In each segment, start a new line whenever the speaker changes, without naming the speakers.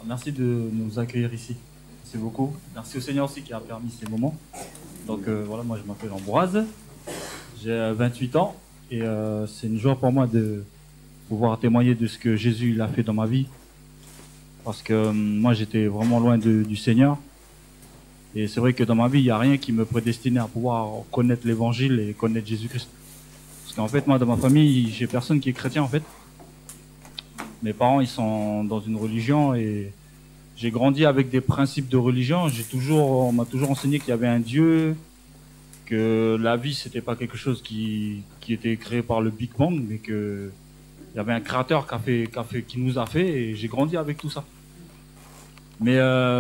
Merci de nous accueillir ici. Merci beaucoup. Merci au Seigneur aussi qui a permis ces moments. Donc voilà, moi je m'appelle Ambroise, j'ai 28 ans et c'est une joie pour moi de pouvoir témoigner de ce que Jésus il a fait dans ma vie. Parce que moi j'étais vraiment loin du Seigneur. Et c'est vrai que dans ma vie, il n'y a rien qui me prédestinait à pouvoir connaître l'évangile et connaître Jésus-Christ. Parce qu'en fait, moi dans ma famille, j'ai personne qui est chrétien en fait. Mes parents, ils sont dans une religion et j'ai grandi avec des principes de religion. On m'a toujours enseigné qu'il y avait un Dieu, que la vie c'était pas quelque chose qui était créé par le Big Bang, mais que il y avait un créateur qui nous a fait, et j'ai grandi avec tout ça. Mais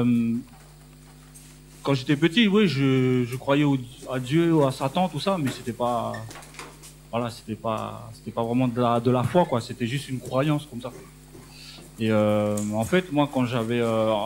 quand j'étais petit, oui, je croyais à Dieu, à Satan, tout ça, mais c'était pas, voilà, c'était pas vraiment de la foi, quoi. C'était juste une croyance comme ça. Et en fait, moi, quand j'avais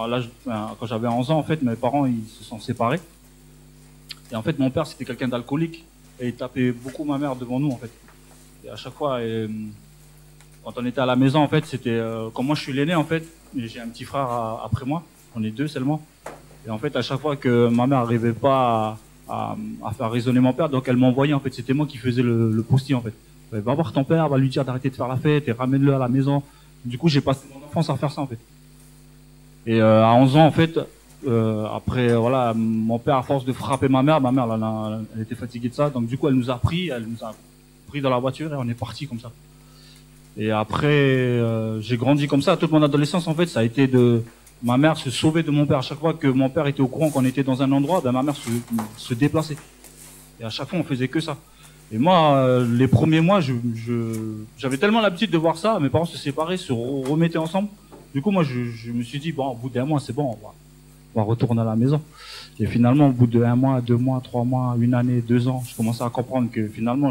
11 ans, en fait, mes parents ils se sont séparés. Et en fait, mon père c'était quelqu'un d'alcoolique et il tapait beaucoup ma mère devant nous, en fait. Et à chaque fois, quand on était à la maison, en fait, c'était comme moi je suis l'aîné, en fait, j'ai un petit frère après moi, on est deux seulement. Et en fait, à chaque fois que ma mère n'arrivait pas à faire raisonner mon père, donc elle m'envoyait, en fait, c'était moi qui faisais le posti, en fait. Va voir ton père, va lui dire d'arrêter de faire la fête et ramène-le à la maison. Du coup, j'ai passé mon enfance à faire ça, en fait. Et à 11 ans, en fait, après, voilà, mon père, à force de frapper ma mère, elle était fatiguée de ça, donc du coup, elle nous a pris dans la voiture et on est parti comme ça. Et après, j'ai grandi comme ça. Toute mon adolescence, en fait, ça a été ma mère se sauver de mon père. À chaque fois que mon père était au courant qu'on était dans un endroit, ben ma mère se déplaçait. Et à chaque fois, on faisait que ça. Et moi, les premiers mois, j'avais tellement l'habitude de voir ça. Mes parents se séparaient, se remettaient ensemble. Du coup, moi, je me suis dit, bon, au bout d'un mois, c'est bon, on va retourner à la maison. Et finalement, au bout de 1 mois, 2 mois, 3 mois, 1 année, 2 ans, je commençais à comprendre que finalement,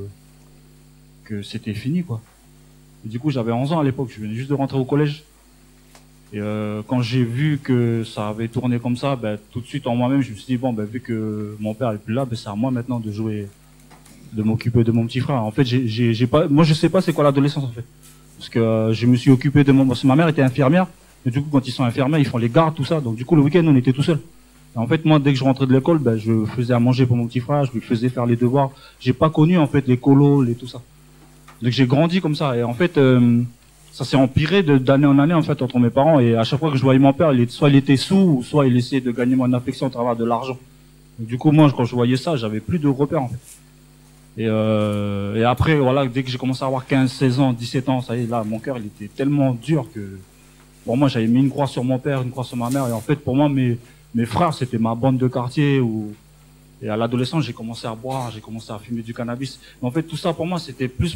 que c'était fini, quoi. Et du coup, j'avais 11 ans à l'époque, je venais juste de rentrer au collège. Et quand j'ai vu que ça avait tourné comme ça, ben, tout de suite en moi-même, je me suis dit, bon, ben, vu que mon père est plus là, ben, c'est à moi maintenant de m'occuper de mon petit frère. En fait, moi, je sais pas c'est quoi l'adolescence, en fait. Parce que je me suis occupé parce que ma mère était infirmière. Et du coup, quand ils sont infirmiers, ils font les gardes, tout ça. Donc, du coup, le week-end, on était tout seul. Et en fait, moi, dès que je rentrais de l'école, ben, je faisais à manger pour mon petit frère, je lui faisais faire les devoirs. J'ai pas connu, en fait, les colos, tout ça. Donc j'ai grandi comme ça, et en fait ça s'est empiré d'année en année, en fait, entre mes parents. Et à chaque fois que je voyais mon père, soit il était sous, ou soit il essayait de gagner mon affection à travers de l'argent. Du coup, moi, quand je voyais ça, j'avais plus de repères, en fait. Et après, voilà, dès que j'ai commencé à avoir 15, 16 ans, 17 ans, ça y est, là, mon cœur, il était tellement dur que pour moi, j'avais mis une croix sur mon père, une croix sur ma mère. Et en fait, pour moi, mes frères, c'était ma bande de quartier. Et à l'adolescence, j'ai commencé à boire, j'ai commencé à fumer du cannabis. Mais en fait, tout ça, pour moi, c'était plus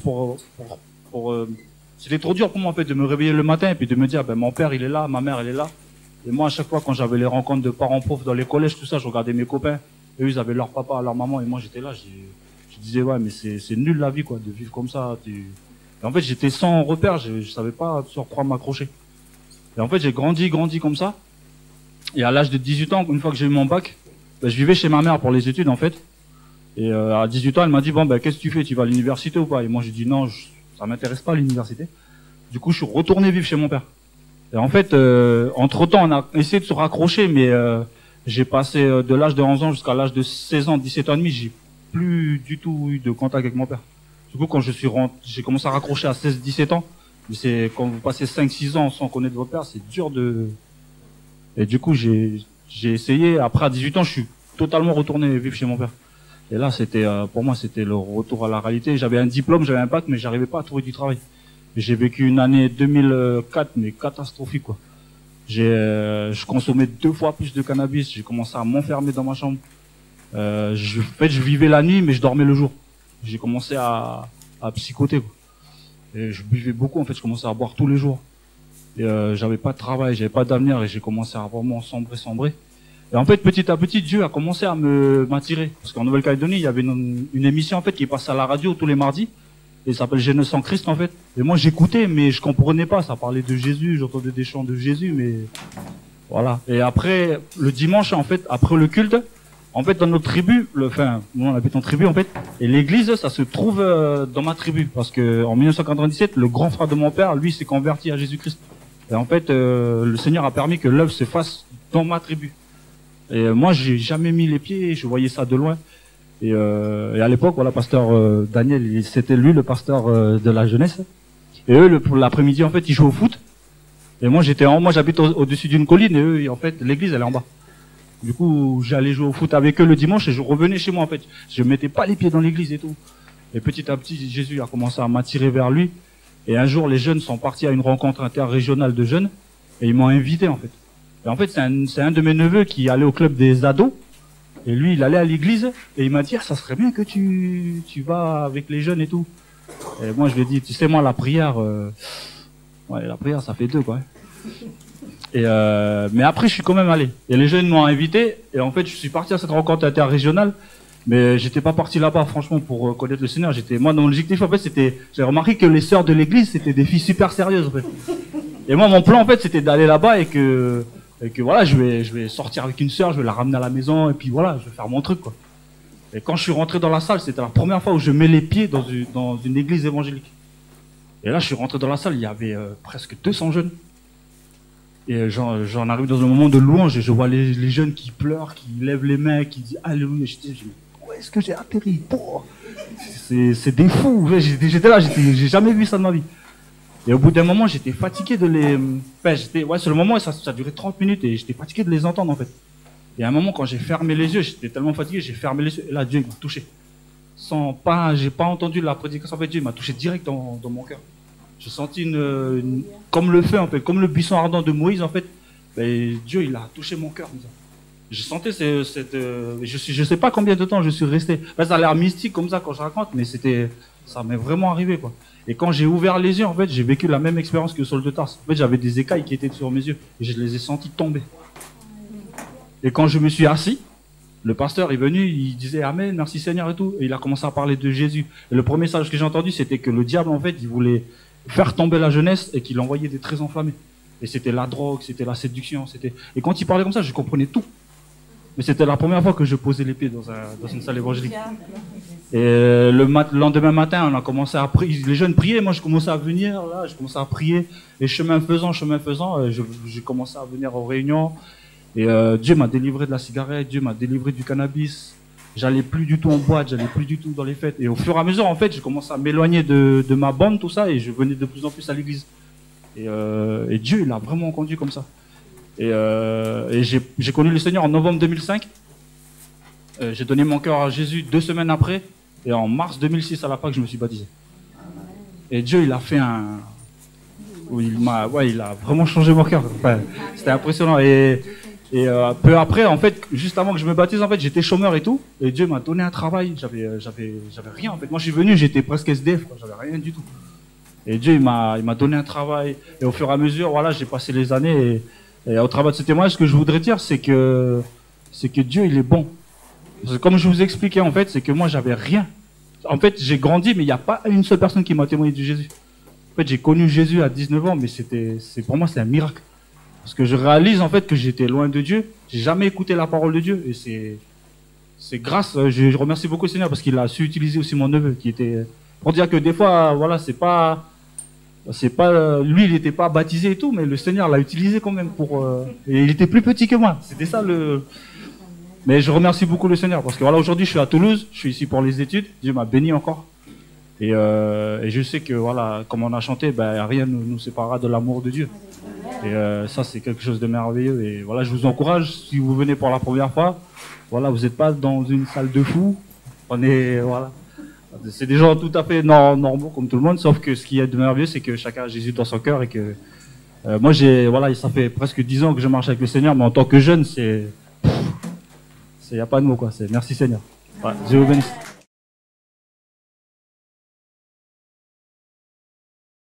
c'était trop dur pour moi, en fait, de me réveiller le matin et puis de me dire, ben, mon père, il est là, ma mère, elle est là. Et moi, à chaque fois, quand j'avais les rencontres de parents pauvres dans les collèges, tout ça, je regardais mes copains. Eux, ils avaient leur papa, leur maman, et moi, j'étais là, je disais, ouais, mais c'est nul la vie, quoi, de vivre comme ça. Et en fait, j'étais sans repère, je savais pas sur quoi m'accrocher. Et en fait, j'ai grandi comme ça. Et à l'âge de 18 ans, une fois que j'ai eu mon bac, ben, je vivais chez ma mère pour les études, en fait. Et à 18 ans, elle m'a dit, bon, ben, qu'est-ce que tu fais? Tu vas à l'université ou pas? Et moi, j'ai dit, non, ça m'intéresse pas l'université. Du coup, je suis retourné vivre chez mon père. Et en fait, entre-temps, on a essayé de se raccrocher, mais j'ai passé de l'âge de 11 ans jusqu'à l'âge de 16 ans, 17 ans et demi, j'ai plus du tout eu de contact avec mon père. Du coup, quand j'ai commencé à raccrocher à 16, 17 ans. Mais c'est quand vous passez 5, 6 ans sans connaître votre père, c'est dur Et du coup, j'ai essayé. Après, à 18 ans, je suis totalement retourné vivre chez mon père. Et là, pour moi, c'était le retour à la réalité. J'avais un diplôme, j'avais un bac, mais j'arrivais pas à trouver du travail. J'ai vécu une année 2004, mais catastrophique, quoi. Je consommais 2 fois plus de cannabis. J'ai commencé à m'enfermer dans ma chambre. Je vivais la nuit, mais je dormais le jour. J'ai commencé à psychoter, quoi. Et je buvais beaucoup, en fait. Je commençais à boire tous les jours. Et j'avais pas de travail, j'avais pas d'avenir, et j'ai commencé à vraiment sombrer. Et en fait, petit à petit, Dieu a commencé à m'attirer. Parce qu'en Nouvelle-Calédonie, il y avait une émission, en fait, qui passait à la radio tous les mardis. Et ça s'appelle Jeunesse en Christ, en fait. Et moi, j'écoutais, mais je comprenais pas. Ça parlait de Jésus, j'entendais des chants de Jésus, mais voilà. Et après, le dimanche, en fait, après le culte, en fait, dans notre tribu, nous, on habite en tribu, en fait. Et l'église, ça se trouve dans ma tribu. Parce que en 1997, le grand frère de mon père, lui, s'est converti à Jésus-Christ. Et en fait, le Seigneur a permis que l'œuvre se fasse dans ma tribu. Et moi, j'ai jamais mis les pieds, je voyais ça de loin. Et à l'époque, voilà, pasteur Daniel, c'était lui le pasteur de la jeunesse. Et eux, l'après-midi, en fait, ils jouaient au foot. Et moi, moi, j'habite au-dessus d'une colline, et eux, en fait, l'église, elle est en bas. Du coup, j'allais jouer au foot avec eux le dimanche, et je revenais chez moi, en fait. Je mettais pas les pieds dans l'église et tout. Et petit à petit, Jésus a commencé à m'attirer vers lui. Et un jour, les jeunes sont partis à une rencontre interrégionale de jeunes, et ils m'ont invité, en fait. Et en fait, c'est un de mes neveux qui allait au club des ados. Et lui, il allait à l'église et il m'a dit, ah, ça serait bien que tu vas avec les jeunes et tout. Et moi, je lui ai dit, tu sais, moi, la prière, la prière, ça fait deux, quoi. Et mais après, je suis quand même allé. Et les jeunes m'ont invité. Et en fait, je suis parti à cette rencontre interrégionale. Mais j'étais pas parti là-bas, franchement, pour connaître le Seigneur. Moi, mon objectif, en fait, j'ai remarqué que les sœurs de l'église, c'était des filles super sérieuses, en fait. Et moi, mon plan, en fait, c'était d'aller là-bas et que voilà, je vais sortir avec une sœur, je vais la ramener à la maison, et puis voilà, je vais faire mon truc, quoi. Et quand je suis rentré dans la salle, c'était la première fois où je mets les pieds dans une église évangélique. Et là, je suis rentré dans la salle, il y avait presque 200 jeunes. Et j'en arrive dans un moment de louange, et je vois les jeunes qui pleurent, qui lèvent les mains, qui disent Alléluia. Je dis, où est-ce que j'ai atterri? C'est des fous. J'étais là, j'ai jamais vu ça de ma vie. Et au bout d'un moment, j'étais fatigué de les... Enfin, sur le moment, ça a duré 30 minutes et j'étais fatigué de les entendre, en fait. Et à un moment, quand j'ai fermé les yeux, j'étais tellement fatigué, j'ai fermé les yeux. Et là, Dieu m'a touché. J'ai pas entendu la prédication, en fait, Dieu m'a touché direct dans mon cœur. J'ai senti comme le feu, en fait, comme le buisson ardent de Moïse, en fait. Ben, Dieu, il a touché mon cœur, comme ça. J'ai senti je sais pas combien de temps je suis resté. Ben, ça a l'air mystique, comme ça, quand je raconte, mais ça m'est vraiment arrivé, quoi. Et quand j'ai ouvert les yeux, en fait, j'ai vécu la même expérience que Saul de Tarse. En fait, j'avais des écailles qui étaient sur mes yeux et je les ai sentis tomber. Et quand je me suis assis, le pasteur est venu, il disait Amen, merci Seigneur et tout. Et il a commencé à parler de Jésus. Et le premier message que j'ai entendu, c'était que le diable, en fait, il voulait faire tomber la jeunesse et qu'il envoyait des traits enflammés. Et c'était la drogue, c'était la séduction, Et quand il parlait comme ça, je comprenais tout. Mais c'était la première fois que je posais les pieds dans une salle évangélique. Et le lendemain matin, on a commencé à prier. Les jeunes priaient, moi je commençais à venir, là, je commençais à prier. Et chemin faisant, j'ai commencé à venir aux réunions. Et Dieu m'a délivré de la cigarette, Dieu m'a délivré du cannabis. J'allais plus du tout en boîte, j'allais plus du tout dans les fêtes. Et au fur et à mesure, en fait, j'ai commencé à m'éloigner de ma bande, tout ça, et je venais de plus en plus à l'église. Et Dieu, il a vraiment conduit comme ça. Et j'ai connu le Seigneur en novembre 2005. J'ai donné mon cœur à Jésus 2 semaines après. Et en mars 2006, à la Pâque, je me suis baptisé. Et Dieu, il a fait il a vraiment changé mon cœur. Enfin, c'était impressionnant. Et peu après, en fait, juste avant que je me baptise, en fait, j'étais chômeur et tout. Et Dieu m'a donné un travail. J'avais rien, en fait. Moi, je suis venu, j'étais presque SDF, quoi. J'avais rien du tout. Et Dieu, il m'a donné un travail. Et au fur et à mesure, voilà, j'ai passé les années. Et au travers de ce témoignage, ce que je voudrais dire, c'est que Dieu, il est bon. Parce que comme je vous expliquais, en fait, c'est que moi, j'avais rien. En fait, j'ai grandi, mais il n'y a pas une seule personne qui m'a témoigné de Jésus. En fait, j'ai connu Jésus à 19 ans, mais pour moi, c'est un miracle. Parce que je réalise, en fait, que j'étais loin de Dieu. J'ai jamais écouté la parole de Dieu. Et c'est grâce, je remercie beaucoup le Seigneur parce qu'il a su utiliser aussi mon neveu, pour dire que des fois, voilà, lui, il n'était pas baptisé et tout, mais le Seigneur l'a utilisé quand même et il était plus petit que moi. C'était ça Mais je remercie beaucoup le Seigneur parce que voilà, aujourd'hui, je suis à Toulouse, je suis ici pour les études. Dieu m'a béni encore. Et je sais que voilà, comme on a chanté, rien ne nous séparera de l'amour de Dieu. Et ça, c'est quelque chose de merveilleux. Et voilà, je vous encourage, si vous venez pour la première fois, voilà, vous n'êtes pas dans une salle de fous. Voilà. C'est des gens tout à fait normaux comme tout le monde, sauf que ce qui est de merveilleux, c'est que chacun a Jésus dans son cœur et que moi, ça fait presque 10 ans que je marche avec le Seigneur, mais en tant que jeune, il n'y a pas de mots, quoi. Merci Seigneur. Voilà, Dieu vous bénisse.